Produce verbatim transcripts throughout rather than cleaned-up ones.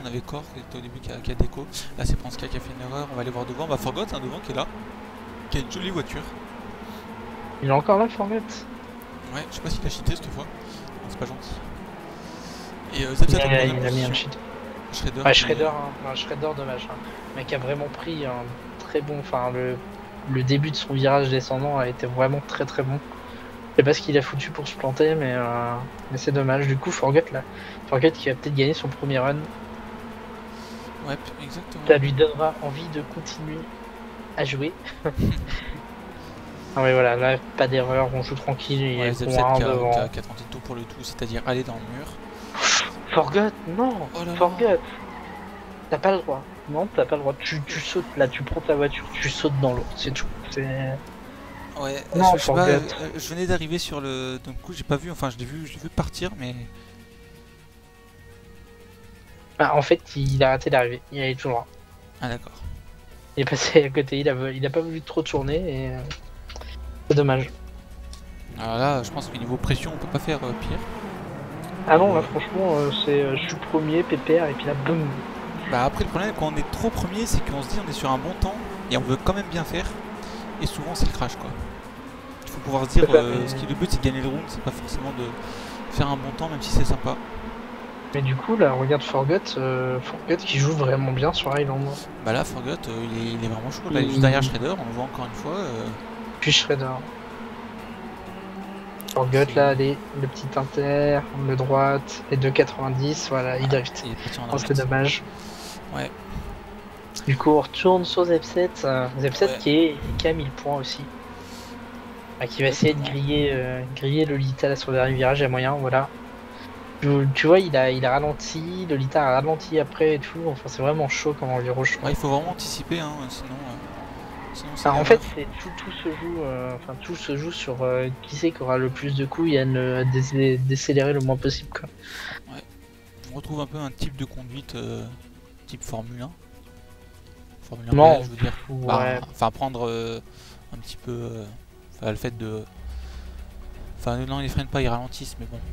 avait Core qui était au début qui a, qui a déco. Là c'est Panska qui a fait une erreur, on va aller voir devant. Bah Forgot hein, devant qui est là, qui a une jolie voiture. Il est encore là, Forgot? Ouais, je sais pas s'il a cheaté cette fois, c'est pas gentil. Et euh, Zepset il, a, il a mis un cheat. Shredder. Ouais, Shredder, hein. Shredder dommage. Hein. Le mec a vraiment pris un très bon. Enfin, le, le début de son virage descendant a été vraiment très très bon. Je sais pas ce qu'il a foutu pour se planter, mais, euh, mais c'est dommage. Du coup, Forgot là. Forgot qui va peut-être gagner son premier run. Ouais, exactement. Ça lui donnera envie de continuer à jouer. Ah mais voilà, là pas d'erreur, on joue tranquille, il ouais, est Zepset loin qui a, devant. qui, a, qui a tenté tout pour le tout, c'est-à-dire aller dans le mur. Forgot, non, oh là Forgot, t'as pas le droit. Non, t'as pas le droit. Tu, tu sautes là, tu prends ta voiture, tu sautes dans l'eau, c'est tout. Ouais, non, je, je, sais pas, euh, je venais d'arriver sur le. Donc, du coup, j'ai pas vu, enfin, je l'ai vu, je l'ai vu partir, mais. Ah, en fait, il a arrêté d'arriver, il est toujours là. Ah, d'accord. Il est passé à côté, il a, il a pas voulu trop tourner et. Euh, c'est dommage. Alors là, je pense que niveau pression, on peut pas faire euh, pire. Ah non, là, franchement, euh, c'est euh, je suis premier, pépère, et puis là, boum. Bah, après, le problème, quand on est trop premier, c'est qu'on se dit on est sur un bon temps et on veut quand même bien faire. Et souvent, c'est le crash, quoi. Il faut pouvoir se dire, euh, mais... ce qui est le but, c'est de gagner le round, c'est pas forcément de faire un bon temps, même si c'est sympa. Mais du coup, là, regarde Forgot, euh, Forgot qui joue vraiment bien sur Island. Bah là, Forgot, euh, il, est, il est vraiment chaud. Là, il est juste derrière Shredder, on le voit encore une fois. Euh... Puis Shredder. Forgot, là, allez, le petit inter, le droite, les deux quatre-vingt-dix, voilà, ah, il drift. Oh, c'est dommage. Ouais. Du coup, on retourne sur Zepset. Euh, Zepset ouais. qui, est, qui a mille points aussi. Ah, qui va essayer de griller, euh, griller Lolita là, sur le dernier virage, il y a moyen, voilà. Tu, tu vois, il a, il a ralenti, Lolita a ralenti après et tout. Enfin, c'est vraiment chaud comment il rush. Ouais, il faut vraiment anticiper, hein, sinon. Euh, sinon ah, en fait, tout, tout se joue, euh, enfin tout se joue sur euh, qui c'est qui aura le plus de coups et à ne dé décélérer le moins possible, quoi. Ouais. On retrouve un peu un type de conduite euh, type Formule un. Formule un, non, réel, je veux dire. Ouais. Bah, enfin, prendre euh, un petit peu. Euh, le fait de. Enfin, non, ils freinent pas, ils ralentissent, mais bon.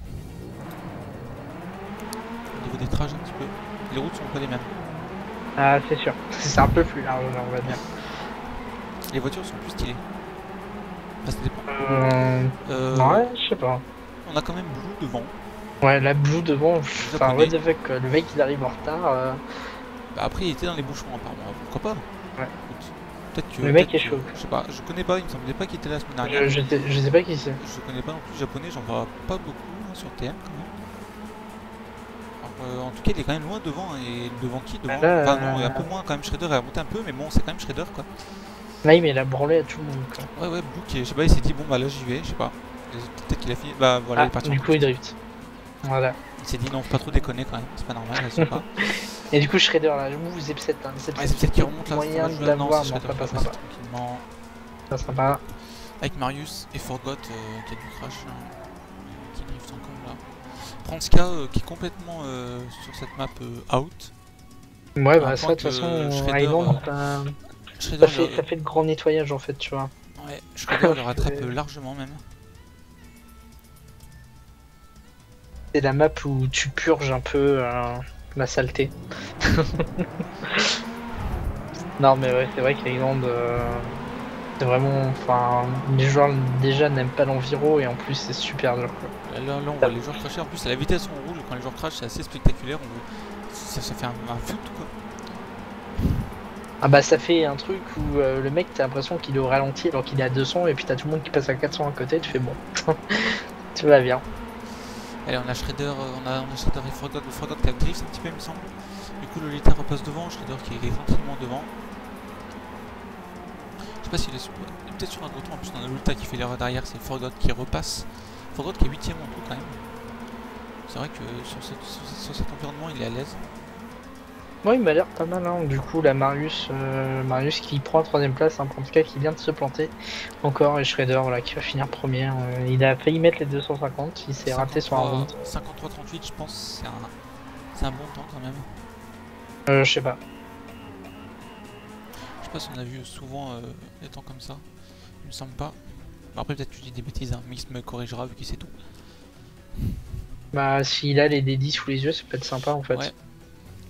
Au niveau des trajets, un petit peu. Les routes sont pas les mêmes. Ah, c'est sûr. C'est un peu plus large, on va dire. Les voitures sont plus stylées. Enfin, ça dépend. Euh... euh... Ouais, je sais pas. On a quand même Blue devant. Ouais, la Blue devant. Enfin, what the fuck, le mec il arrive en retard. Euh... Bah, après, il était dans les bouchons, apparemment. Pourquoi pas? Ouais. Peut-être que. Le mec peut est chaud. Je sais pas, je connais pas, il me semblait pas qu'il était là la semaine dernière. Je, je, sais, je sais pas qui c'est. Je connais pas non plus japonais, j'en vois pas beaucoup hein, sur T M quand même. Alors, euh, en tout cas, il est quand même loin devant. Et devant qui devant là, Enfin, non, il y a un peu moins quand même. Shredder est remonté un peu, mais bon, c'est quand même Shredder quoi. Là, il met la branlée à tout le monde quoi. Ouais, ouais, Blue qui est. Je sais pas, il s'est dit, bon bah là j'y vais, je sais pas. Peut-être qu'il a fini. Bah voilà, ah, il est parti. Du coup, il drift. Voilà. Il s'est dit, non, faut pas trop déconner quand même, c'est pas normal, je sais pas. Et du coup, Shredder là, je move Zepset. Hein. Ouais, Zepset qui remonte là, moyen de l'avoir, non, ça passera pas. Tranquillement. Ça sera pas. Avec Marius et Forgot euh, qui a du crash, euh, qui drift encore là. Pranska euh, qui est complètement euh, sur cette map euh, out. Ouais, bah ça de toute façon, Island, euh, ça, fait, ça fait de grands nettoyages en fait, tu vois. Ouais, Shredder le rattrape largement même. C'est la map où tu purges un peu euh, la saleté. Non mais ouais, c'est vrai qu'Island, euh, c'est vraiment... Enfin, les joueurs déjà n'aiment pas l'enviro et en plus c'est super dur quoi. Là, là on voit les joueurs crasher, en plus à la vitesse où on roule, quand les joueurs crashent c'est assez spectaculaire, on veut... ça, ça fait un, un foot quoi. Ah bah ça fait un truc où euh, le mec t'as l'impression qu'il est au ralenti alors qu'il est à deux cents et puis t'as tout le monde qui passe à quatre cents à côté, tu fais bon, tu vas bien. Allez on a Shredder, on a, on a Shredder et Forgot, le Forgot qui a drift un petit peu il me semble. Du coup Lolita repasse devant, Shredder qui est tranquillement devant. Je sais pas s'il est, est peut-être sur un gros tour, en plus on a Lolita qui fait l'erreur derrière, c'est Forgot qui repasse. Forgot qui est huitième en tout quand même. C'est vrai que sur, cette, sur, sur cet environnement il est à l'aise. Ouais, il m'a l'air pas mal, hein. Du coup, la Marius, euh, Marius qui prend la troisième place, hein, en tout cas qui vient de se planter encore, et Shredder voilà, qui va finir premier. Euh, il a failli mettre les deux cent cinquante, il s'est raté sur un round. cinquante-trois trente-huit, je pense, c'est un, c'est un bon temps quand même. Euh, je sais pas. Je sais pas si on a vu souvent euh, des temps comme ça, il me semble pas. Bon, après, peut-être que je dis des bêtises, hein. Mix me corrigera vu qu'il sait tout. Bah, s'il a les D dix sous les yeux, ça peut être sympa en fait. Ouais.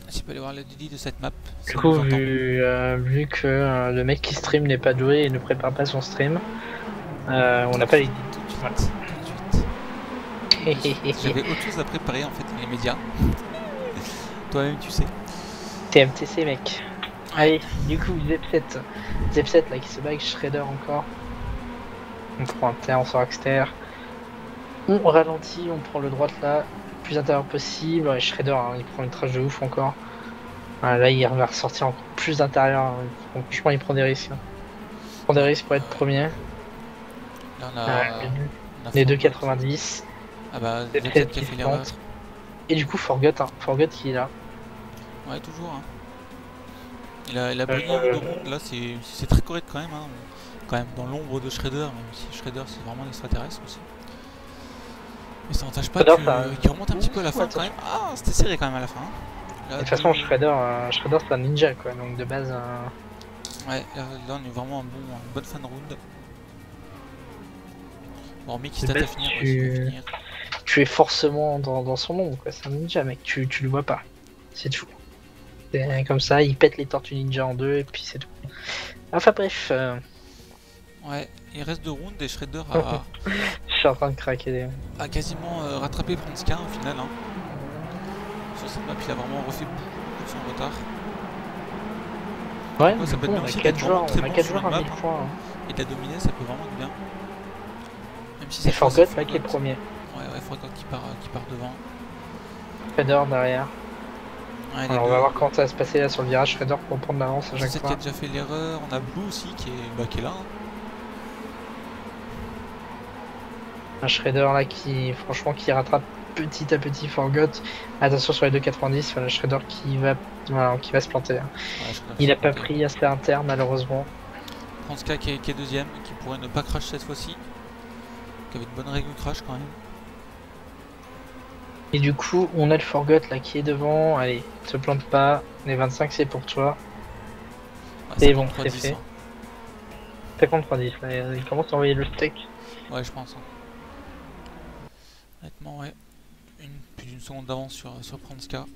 Si tu peux aller voir le délit de cette map. Du coup, vu, euh, vu que euh, le mec qui stream n'est pas doué et ne prépare pas son stream, euh, on n'a pas les tout de suite. Voilà. Tout de suite. J'avais autre chose à préparer en fait, les médias. Toi-même, tu sais. T M T C, mec. Allez, du coup, Zepset. Zepset là qui se bat avec Shredder encore. On prend un terre, on sort externe. On ralentit, on prend le droite là, le plus intérieur possible. Ouais, Shredder, hein, il prend une trash de ouf encore. Voilà, là, il va ressortir encore plus d'intérieur. Franchement, il prend des risques. Hein. Il prend des risques pour être premier. Là, on a, euh, on a les deux quatre-vingt-dix. Ah bah, Zepset qui a fait l'erreur. Et du coup, Forgot, hein. Forgot qui est là. Ouais, toujours. Hein. Il a, il a brillé euh, de ronde, là, c'est très correct quand même. Hein. Quand même dans l'ombre de Shredder, même si Shredder c'est vraiment l'extraterrestre aussi. Mais ça n'empêche pas qu'il qu remonte un petit peu à la fin quand même. Ah, c'était serré quand même à la fin. Là, de toute façon, Shredder, euh, Shredder c'est un ninja quoi, donc de base. Euh... Ouais, là, là on est vraiment un bon, une bonne fin de round. Bon, mais qui se tâte à finir, tu... ouais, finir. Tu es forcément dans, dans son ombre quoi, c'est un ninja mec, tu, tu le vois pas. C'est tout. C'est comme ça, il pète les tortues ninja en deux et puis c'est tout. Enfin bref. Euh... Ouais, il reste deux rounds et Shredder a. Je suis en train de craquer. A quasiment euh, rattrapé Franska au final. Hein. Sur cette map, il a vraiment refait beaucoup de son retard. Ouais, ouais ça peut coup, être on aussi a quatre joueurs, très on a bon quatre sur joueurs une à map. mille points. Hein. Et de la dominer, ça peut vraiment être bien. Même si c'est Forgot là qui est premier. Ouais, ouais, Forgot qui part, qui part devant. Shredder derrière. Ouais, alors on va voir comment ça va se passer là sur le virage Shredder pour prendre l'avance à chaque fois. qui a déjà fait l'erreur, on a Blue aussi qui est, bah, qui est là. Hein. Un Shredder là qui franchement qui rattrape petit à petit Forgot. Attention sur les deux quatre-vingt-dix, voilà Shredder qui va voilà, qui va se planter. Hein. Ouais, il a pas planter. pris assez inter malheureusement. Franska qui est, qui est deuxième, qui pourrait ne pas crash cette fois-ci. Qui avait de bonnes règles de crash quand même. Et du coup, on a le Forgot là qui est devant. Allez, te plante pas. Les vingt-cinq, c'est pour toi. Ouais, c'est bon, c'est fait. Hein. cinquante-trois dix, là, il commence à envoyer le steak. Ouais, je pense. Hein. Honnêtement, ouais. Une, plus d'une seconde d'avance sur, sur Franska.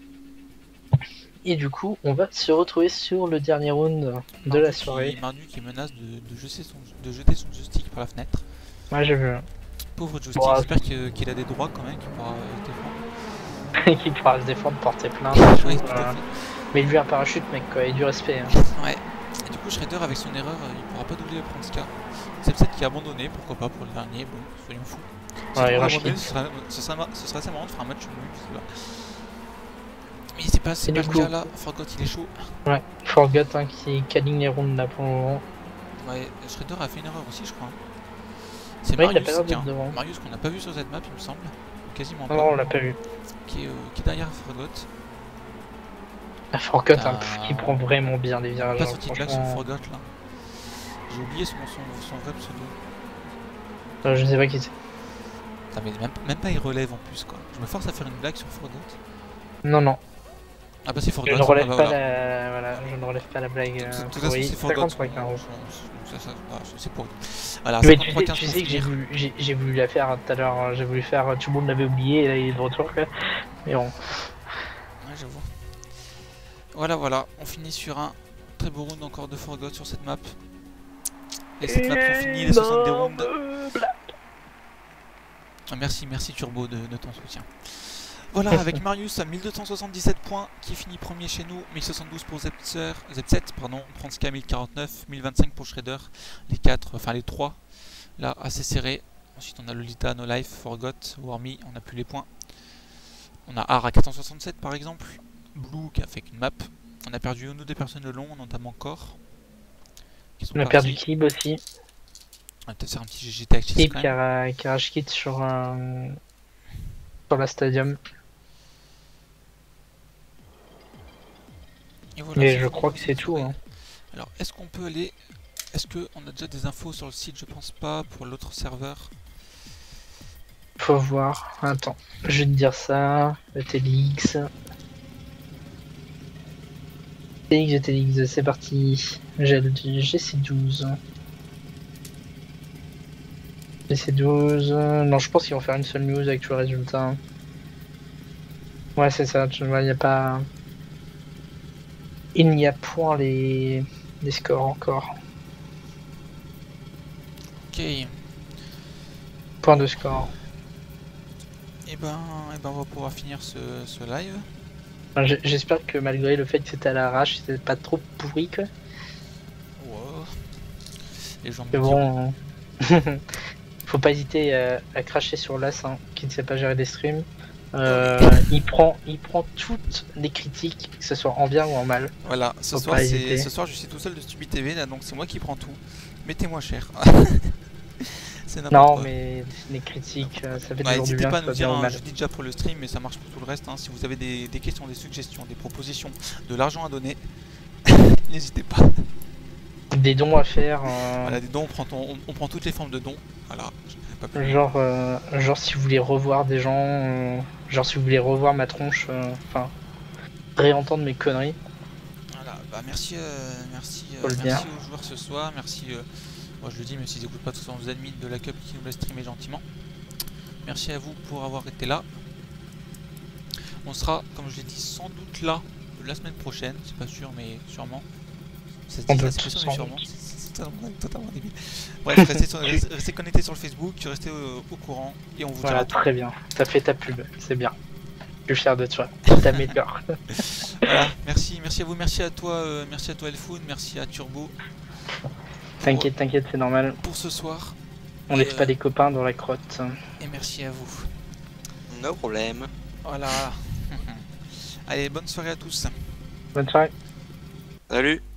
Et du coup, on va se retrouver sur le dernier round Mardu de la soirée. Qui, Mardu qui menace de, de, jeter son, de jeter son joystick par la fenêtre. Ouais, j'ai vu. Pauvre joystick, bon, j'espère qu'il qu a des droits quand même, qu'il pourra euh, se défendre. qu'il pourra se défendre, porter plainte. Oui, tout euh... Mais il lui a un parachute, mec, quoi, et du respect. Hein. Ouais. Et du coup, Shredder, avec son erreur, il pourra pas doubler le Franska. C'est peut-être qui a abandonné, pourquoi pas pour le dernier, bon, soyons fous. Si ouais, abandonné, ce, sera, ce, sera, ce serait assez marrant de faire un match nul, je sais pas. Mais c'est pas, c'est pas le cas là, Forgot il est chaud. Ouais, Forgot hein, qui aligne les rounds là pour le moment. Ouais, Shredder a fait une erreur aussi, je crois. C'est ouais, Marius, qui, hein, Marius qu'on n'a pas vu sur cette map, il me semble. Quasiment pas. Non, on l'a pas vu. Qui est, euh, qui est derrière Forgot. Ah, Forgot hein, qui prend vraiment bien les virages. Pas sorti de blague sur Forgot là. J'ai oublié son, son, son vrai pseudo. Non, je ne sais pas qui c'est. Mais même, même pas il relève en plus quoi. Je me force à faire une blague sur Forgot. Non, non. Ah bah c'est Forgot. Je ne relève bah, pas voilà. la... Voilà, je ne relève pas la blague. De euh, toute façon c'est Forgot. C'est pour Voilà, mais tu sais, tu sais que j'ai voulu, j'ai voulu la faire tout à l'heure, j'ai voulu faire, tout le monde l'avait oublié et là il est de retour quoi. Mais bon. Ouais j'avoue. Voilà voilà, on finit sur un très beau round encore de Forgot sur cette map. Et cette map on finit les soixante-dix rounds. Ah, merci, merci Turbo de, de ton soutien. Voilà, avec Marius à mille deux cent soixante-dix-sept points, qui finit premier chez nous, mille soixante-douze pour Zepser, Zepset, pardon, Franska mille quarante-neuf, mille vingt-cinq pour Shredder, les quatre, enfin les trois, là assez serré. Ensuite on a Lolita, No Life, Forgot, Wormy, on n'a plus les points. On a Ar à quatre cent soixante-sept par exemple, Blue qui a fait qu'une map. On a perdu une ou deux personnes le long, notamment Core. Qui sont on a partis. Perdu Kib aussi. On va peut-être faire un petit G G tactique. Kib qui a, qui a rage kit sur, un... sur la stadium. Et voilà, mais je crois que c'est tout. Hein. Alors, est-ce qu'on peut aller... Est-ce qu'on a déjà des infos sur le site? Je pense pas, pour l'autre serveur. Faut voir. Attends, je vais te dire ça. Le T D X. T D X, T D X, c'est parti. J'ai le G C douze. G C douze. Non, je pense qu'ils vont faire une seule news avec tous les résultats. Ouais, c'est ça. Tu vois, il n'y a pas... Il n'y a point les, les scores encore. Ok. Point de score. Et ben, et ben on va pouvoir finir ce, ce live. Enfin, j'espère que malgré le fait que c'était à l'arrache, c'était pas trop pourri quoi. Wow. Les gens me Mais diront. bon, faut pas hésiter à, à cracher sur l'As hein, qui ne sait pas gérer des streams. Euh, Oh oui. il prend, il prend toutes les critiques, que ce soit en bien ou en mal. Voilà, ce Faut soir, pas c'est, hésiter. ce soir je suis tout seul de Stupid T V là, donc c'est moi qui prends tout. Mettez-moi cher. C'est n'importe Non, quoi. mais les critiques, euh, ça fait Ouais, toujours du n'hésitez bien, pas à que nous ce soit dire, bien ou hein, mal. je dis déjà pour le stream, mais ça marche pour tout le reste. Hein. Si vous avez des, des questions, des suggestions, des propositions, de l'argent à donner, n'hésitez pas. Des dons à faire. Euh... Voilà, des dons, on prend, on, on prend toutes les formes de dons. Voilà, je n'ai pas plus. Genre, euh, genre si vous voulez revoir des gens, euh, genre si vous voulez revoir ma tronche, enfin, euh, réentendre mes conneries. Voilà, bah merci, euh, merci, Faut euh, le merci dire. aux joueurs ce soir, merci, euh, moi je le dis, même s'ils n'écoutent pas tous aux admins de la Cup qui nous laissent streamer gentiment. Merci à vous pour avoir été là. On sera, comme je l'ai dit, sans doute là la semaine prochaine, c'est pas sûr, mais sûrement. Ça se dit, Sans ça, doute, c'est pas sûr, sans mais sûrement. doute. C'est totalement, totalement débile. Bref, restez, sur- restez connectés sur le Facebook, restez au, au courant et on vous Voilà, dira tout. très bien. Ça fait ta pub, c'est bien. Je suis fier de toi. Tu t'améliores. Voilà, merci, merci à vous, merci à toi, euh, merci à toi Elfoun, merci à Turbo. T'inquiète, t'inquiète, c'est normal. Pour ce soir. On et, laisse euh, pas les copains dans la crotte. Et merci à vous. No problème. Voilà. Allez, bonne soirée à tous. Bonne soirée. Salut.